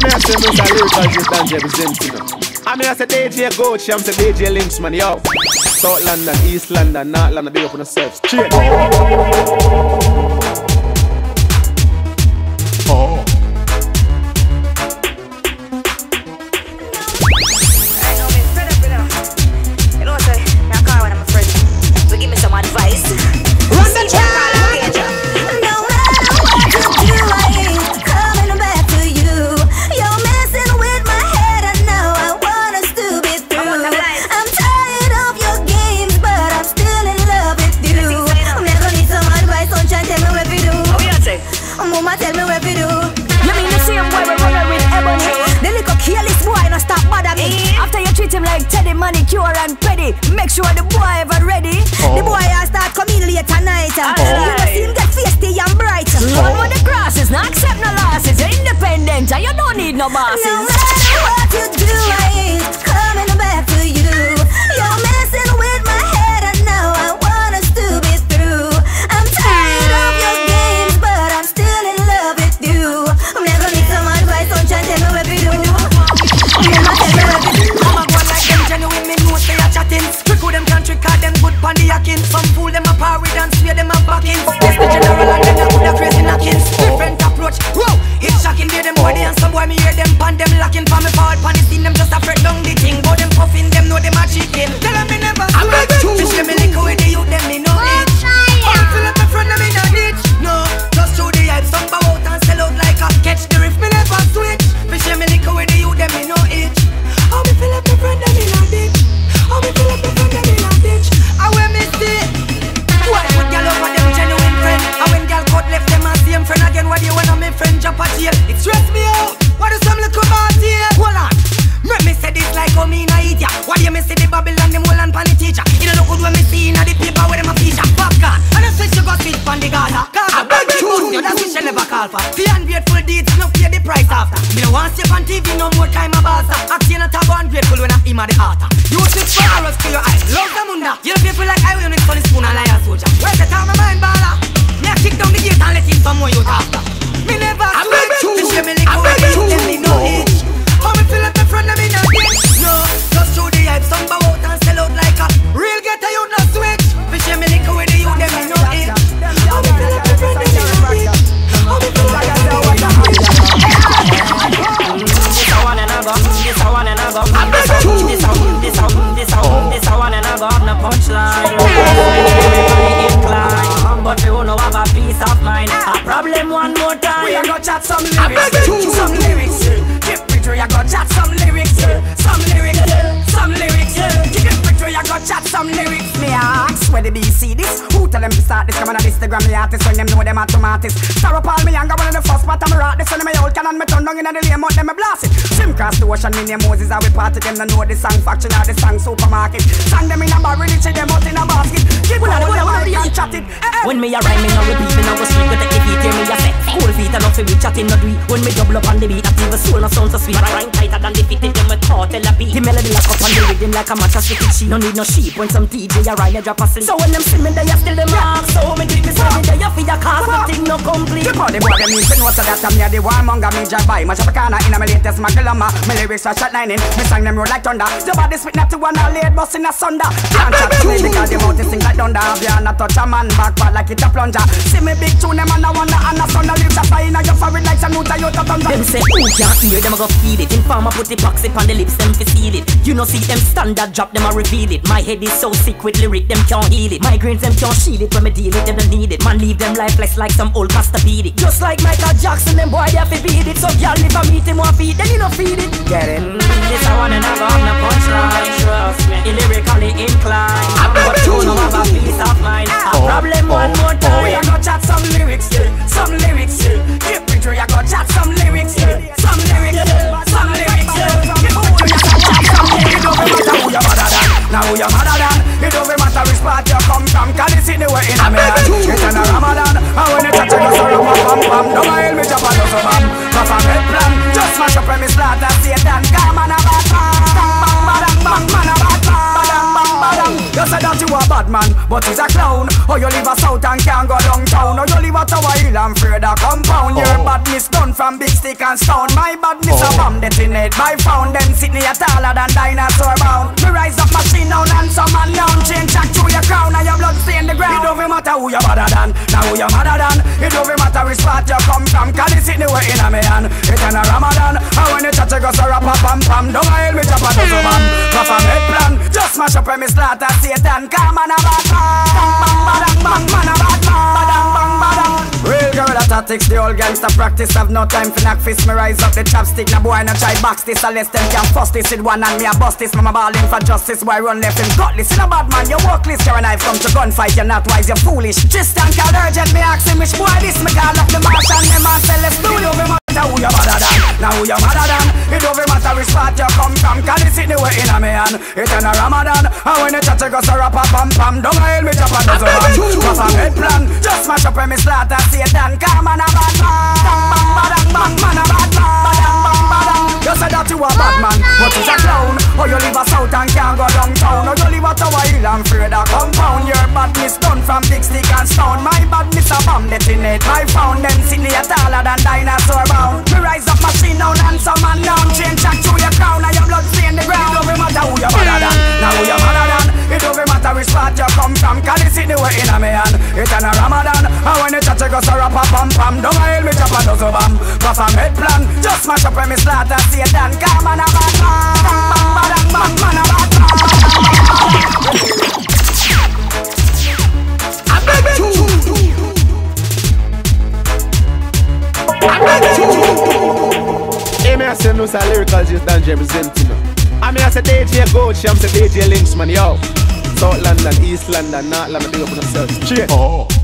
me I say Mr. Lyrical J and representing. I mean I say DJ Gochi, I'm say DJ Links man, yo. South London, East London, North London, big up on yourself. Straight. Oh. Advice. Run the track. No matter what you do, I ain't coming back to you. You're messing with my head, I know I want us to be through. I'm tired of your games, but I'm still in love with you. I'm never need some advice, sunshine, tell me what we do. Oh, yeah, say. Mama, tell me what we do. You mean the same boy we run with Ebony? The little careless boy no stop bother me. After you treat him like Teddy, manicure and petty, make sure the boy ever ready. The boy start coming late at night. You know see him get feisty and bright. Run with the crosses, not accept no losses. You're independent and you don't need no bosses. No matter what you do, I ain't coming back to you. You're messing with my head, I know I want us to be through. I'm tired of your games, but I'm still in love with you. I'm never need some advice, sunshine, tell me what we do. Mama, tell me what we do. Mama go like them genuine, me know they are chatting. Trick them country, call them good pon the yakin. Some fool them a parade and swear them a backing. Yes, the general and them a good a crazy knockings. Different approach, whoa, it's shocking. Hear them boy, they and some boy me hear them pan them locking. For me forward pan the scene, them just a fret down the thing. But them puffing, them know them a chicken. Tell them me never sweat. Fish them me lick away the youth, them me no itch. I'm fill up my front, them in a ditch. No, just through the hype, some bow out and sell out like a catch the riff, me never switch. Fish them me lick away the youth, them me no itch. Oh, me fill up my front, them in a ditch. Oh, me fill up my front, them in a ditch. I wear me stick. Why put girl over them genuine friend? And when girl cut left them and same friend again, what do you want on my friend jump a tail? It stress me out. What do some little bad here? Hold on. Make me say this like how me na eat ya. Why do you me see the Babylon, them whole and pan the teacher? You don't look good when me see in the paper where them a feature. Popcorn. And I switch you go speak pan the Gaza. Gaza, big boost you, that's what you never call for. The ungrateful deeds, no pay the price after. Me don't want to see on TV no more time a basta. Acting a tab ungrateful when I aim at the altar. You switch for arrows to your eyes. Love the munda. You don't feel like I will need funny spoon and liar soldier. Where's the time of my baller? Me a kick down the gate and let in some more youth after. Me never switch. To share me like how I get them me no itch. How me feel like my friend them in a ditch. No, just through the hype, some bow out and sell out like a real getter you no switch. To share me like how I do you them me no itch. How me feel like my friend them in a ditch. How me feel like I know what I'm doing. This a one and a go, this a one and a go. This a one and a go. No punchline. Incline, but we wanna have a peace of mind. A problem one more time. We are gonna chat some lyrics. Some lyrics. Give picture, you gonna chat some lyrics. Some lyrics. Some lyrics. Give picture, you gonna chat some lyrics. Me ask where the BC this. Who tell them to start this? Come on Instagram the artist when them know them automatics. Star up all me younger one of the first part I'm rock this. When me old can and me turn down in the lane out them me blast it. Swim cross the ocean, me name Moses. I we party them. Don't know the song faction or the song supermarket. Sang them in a bar, really check them out in a basket. Give one of the word and chat it. When me a rhyme, me no repeat, me no go street. Go take the beat, hear me a say cool feet enough for we chatting no do it. When me double up on the beat, that even soul no sound so sweet. Rhyme tighter than the fit, them me thought tell a beat. The melody lock up on the rhythm like a match a stick it. She no need no sheep when some DJ a rhyme, you drop a sleep. So when them see me, they a still them rock. So me do me say me they a for your cause, nothing no complete. Keep on the boy, them mean to know so that I'm near the warmonger. Me drive by, much of a corner in a me latest Magalama. My lyrics are shot lining, me sang them roll like thunder. The body spit not to one all laid bust in a sunder. Can't chat to me because the mouth is sing like thunder. You not touch a man back part like it a plunger. See me big tune them and I wanna and a son of lips a fly in a your forehead like some Nuta Yota thunder. Them say who can't hear them a go feel it. Informer put the box up on the lips them fi seal it. You know see them standard drop them a reveal it. My head is so sick with lyric them can't heal it. Migraines them can't shield it when me deal it them don't need it. Man leave them lifeless like some old pasta beat it. Just like Michael Jackson them boy they have to beat it. So y'all if I meet him one feed then you no feed it. Get it? This I wanna know on the punchline. Trust me, lyrically inclined. But you know have a peace of mind. A problem one more time. We are gonna chat some lyrics, some lyrics. Give picture, you gonna chat some lyrics, some lyrics, some lyrics. Give picture, you gonna chat some lyrics. It don't matter who you're mother than, now who you're mother than. It don't matter which part you come from, 'cause it's in the way in a man. Get on a Ramadan, and when you touch it, you so pam pam. Don't mind me jump on the bam. Rough and red plan, just smash up premise slaughter Satan. Come on a bad man, bang bang bang man a bad man. You say that you a bad man, but he's a clown. Or you live a south and can't go downtown. Or you live a live at our hill and further compound. Your badness done from big stick and stone. My badness a bomb detonate by found. Them Sydney a taller than dinosaur bound. Me rise up machine down and some man down. Chain jack through your crown and your blood stain the ground. It don't matter who you better than, now who you madder than. It don't matter which spot you come from. Cause it's Sydney way in a me hand. It's in a Ramadan. And when you chat you go so rap a pam pam. Don't hail me chop a dozen man. Rough a head plan. Just mash up when me slaughter Satan. Come on a bad man. Bang bang bang man a bad man. Badang bang badang. Real guerrilla tactics, the old gangster practice. Have no time for knock fist. Me rise up the chopstick. Na boy no try box this. Unless them can fuss this with one and me a bust this. Mama balling for justice. Boy run left him gutless. In a bad man you workless. Carry knife come to gunfight. You're not wise, you're foolish. Tristan called urgent. Me ask him which boy this. Me call up the marsh and them and sell let's do it. Don't matter who you better than, now who you madder than. It don't matter which spot you come from. Cause it's the way in a me hand. It's in a Ramadan. And when you chat you go so rap a pam pam. Don't hail me chop a dozen man. Rough a head plan. Just mash up when me slaughter Satan. Come on a bad man. Bang bang bang man a bad man. Badang bang badang. You say that you a bad man, but it's a clown. Or you live a south and can't go downtown. Or you live at our hill and further compound. Your badness done from big stick and stone. My badness a bomb detonate by found. Them Sydney a taller than dinosaur bound. Me rise up machine down and some man down. Chain jack through your crown and your blood stain the ground. It don't matter who you better than, now who you madder than. It don't matter which spot you come from. Cause it's the way in a me hand. It's in a Ramadan. And when you chat you go so rap a pam pam. Don't hail me chop a dozen bam. Rough a head plan. Just mash up when me slaughter Satan. Come on a bad man. Bang bang bang man a bad man. Hey, me I say no, say lyrical just done representing. I mean I say DJ Gochi, I'm say DJ Links man, yo. South London, East London, North London, big up on themselves. Cheers.